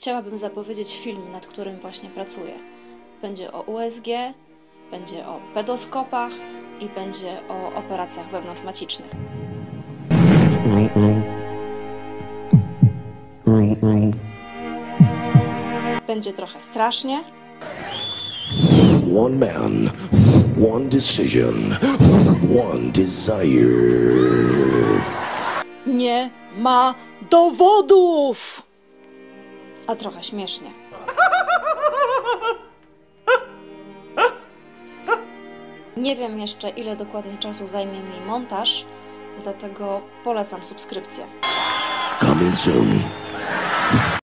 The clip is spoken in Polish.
chciałabym zapowiedzieć film, nad którym właśnie pracuję. Będzie o USG, będzie o pedoskopach i będzie o operacjach wewnątrzmacicznych. Będzie trochę strasznie. One man, one decision, one desire. Nie ma dowodów! A trochę śmiesznie. Nie wiem jeszcze, ile dokładnie czasu zajmie mi montaż, dlatego polecam subskrypcję. Coming soon.